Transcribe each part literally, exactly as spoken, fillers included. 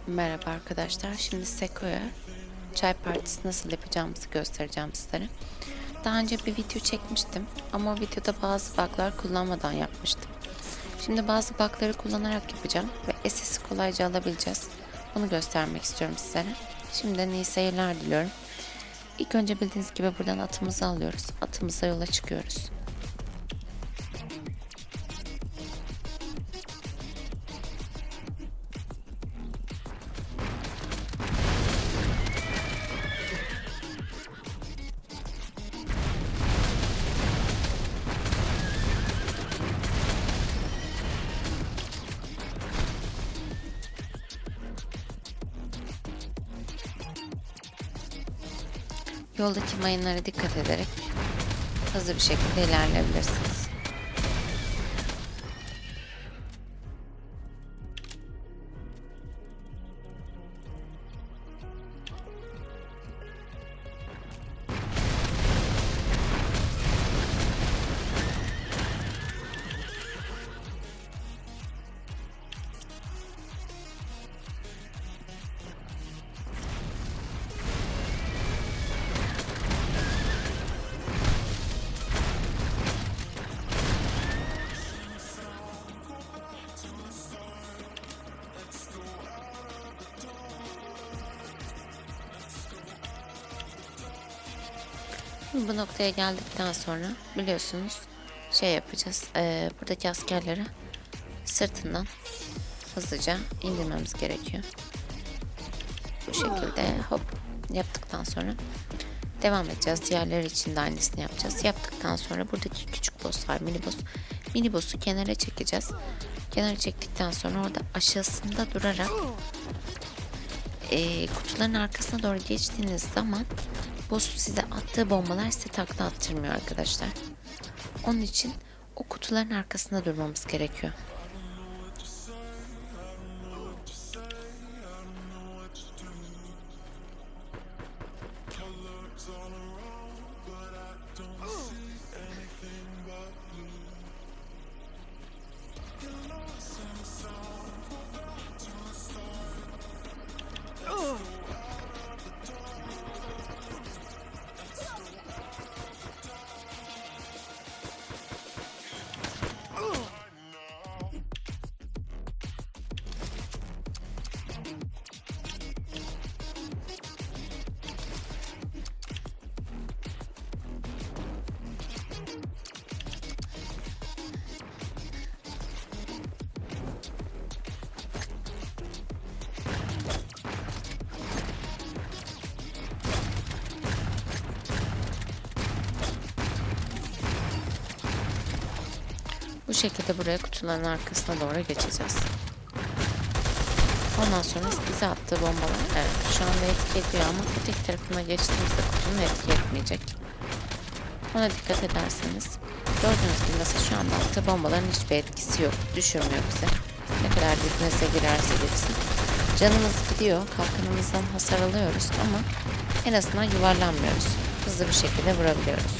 Merhaba arkadaşlar. Şimdi Seko'ya çay partisi nasıl yapacağımızı göstereceğim sizlere. Daha önce bir video çekmiştim ama o videoda bazı bug'lar kullanmadan yapmıştım. Şimdi bazı bug'ları kullanarak yapacağım ve S S'i kolayca alabileceğiz. Bunu göstermek istiyorum sizlere. Şimdiden iyi seyirler diliyorum. İlk önce bildiğiniz gibi buradan atımızı alıyoruz. Atımıza yola çıkıyoruz. Yoldaki mayınlara dikkat ederek hızlı bir şekilde ilerleyebilirsiniz. Bu noktaya geldikten sonra biliyorsunuz şey yapacağız. Ee, buradaki askerleri sırtından hızlıca indirmemiz gerekiyor. Bu şekilde hop yaptıktan sonra devam edeceğiz. Diğerleri için de aynısını yapacağız. Yaptıktan sonra buradaki küçük boss var, mini boss. Mini boss'u kenara çekeceğiz. Kenara çektikten sonra orada aşağısında durarak e, kutuların arkasına doğru geçtiğiniz zaman boss size attığı bombalar size takla attırmıyor arkadaşlar. Onun için o kutuların arkasında durmamız gerekiyor. Bu şekilde buraya kutuların arkasına doğru geçeceğiz. Ondan sonra bize attığı bombalar evet şu anda etki ediyor ama öteki tarafına geçtiğimizde kutunun etki etmeyecek. Ona dikkat ederseniz gördüğünüz gibi mesela şu anda attığı bombaların hiçbir etkisi yok. Düşürmüyor bize. Ne kadar dibinize girerse girsin. Canımız gidiyor. Kalkanımızdan hasar alıyoruz ama en azından yuvarlanmıyoruz. Hızlı bir şekilde vurabiliyoruz.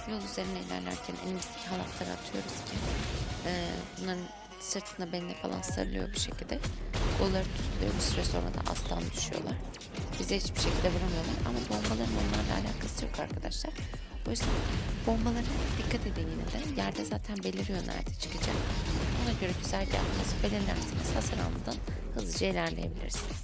yol üzerine ilerlerken elimizdeki halatları atıyoruz ki e, bunların sırtına beline falan sarılıyor bu şekilde. Kolları tutuluyor. Bir süre sonra da alttan düşüyorlar. Bize hiçbir şekilde vuramıyorlar ama bombaların onlarla alakası yok arkadaşlar. O yüzden bombalara dikkat edin yine de. Yerde zaten beliriyor nerede çıkacak. Ona göre güzergahınızı belirlerseniz hasar almadan hızlıca ilerleyebilirsiniz.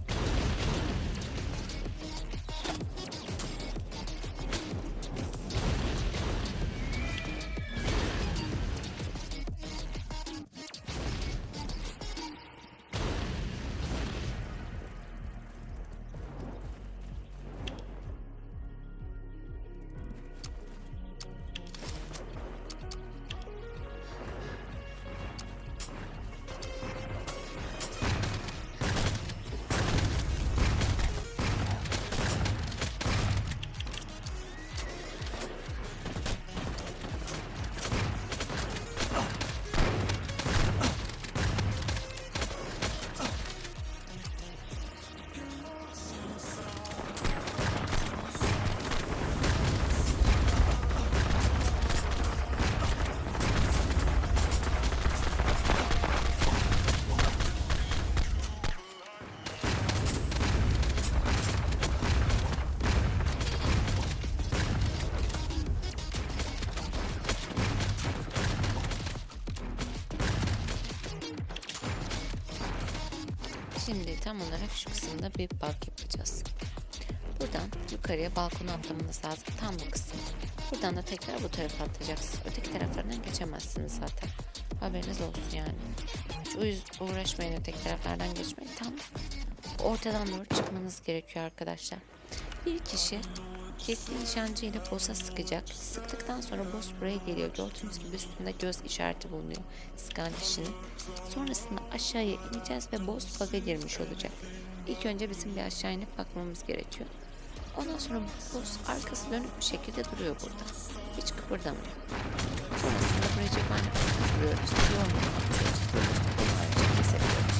Şimdi tam olarak şu kısımda bir bug yapacağız. Buradan yukarıya balkona atlamanız lazım. Tam bu kısım. Buradan da tekrar bu tarafa atlayacaksınız. Öteki taraflarından geçemezsiniz zaten. Haberiniz olsun yani. Hiç uyuz, uğraşmayın öteki taraflardan geçmeyin. Tam ortadan doğru çıkmanız gerekiyor arkadaşlar. Bir kişi keskin nişancı ile boss'a sıkacak. Sıktıktan sonra boss buraya geliyor. Gördüğünüz gibi üstünde göz işareti bulunuyor sıkan kişinin. Sonrasında aşağıya ineceğiz ve boss bug'a girmiş olacak. İlk önce bizim bir aşağı inip bakmamız gerekiyor. Ondan sonra boss arkası dönük bir şekilde duruyor burada. Hiç kıpırdamıyor. Sonrasında buraya cephane kuruyoruz. Yorumunu atıyoruz. Böyle kolayca kesebiliyoruz.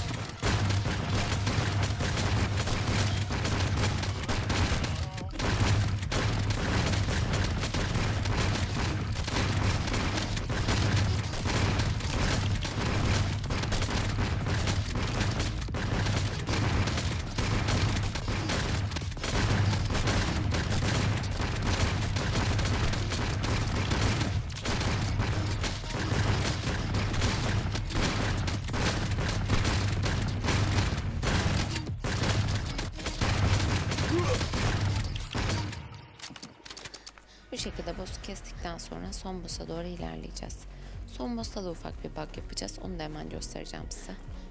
Bu şekilde boss'u kestikten sonra son boss'a doğru ilerleyeceğiz. Son boss'ta da ufak bir bug yapacağız. Onu da hemen göstereceğim size.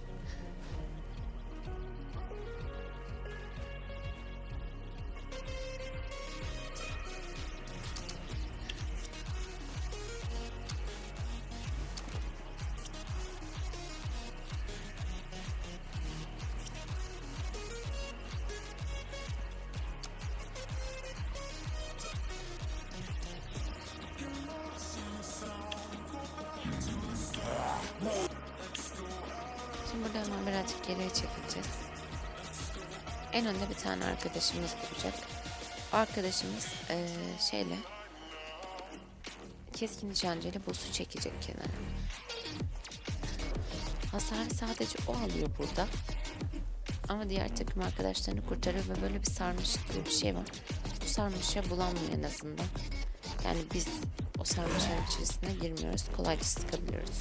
Şimdi burada hemen birazcık geriye çekileceğiz. En önde bir tane arkadaşımız duracak. O arkadaşımız ee, şeyle keskin nişancıyla boss'u çekecek kenara. Hasarı sadece o alıyor burada. Ama diğer takım arkadaşlarını kurtarıyor ve böyle bir sarmaşık gibi bir şey var. Bu sarmaşığa bulanmıyor en azından. Yani biz o sarmaşığın içerisine girmiyoruz. Kolayca sıkabiliyoruz.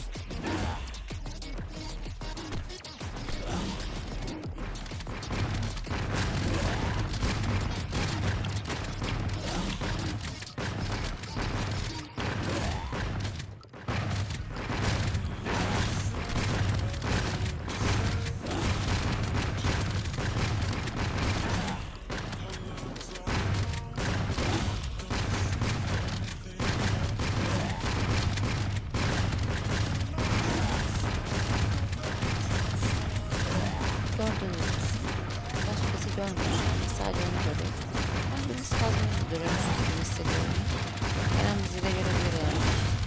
Gördüğünüz gibi boss bizi görmüyor. Sadece onu görüyor. Ben biraz fazla onu görüyorum. Gibi hissediyorum. Her an bizi de görebilir yani.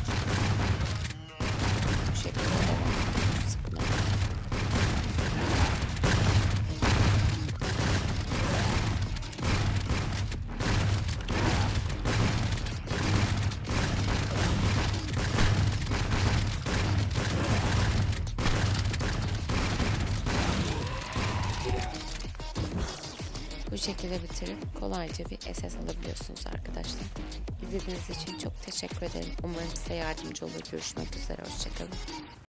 Bu şekilde devam ediyoruz. Sıkmaya. Bu şekilde bitirip kolayca bir S S alabiliyorsunuz arkadaşlar. İzlediğiniz için çok teşekkür ederim. Umarım size yardımcı olur. Görüşmek üzere. Hoşçakalın.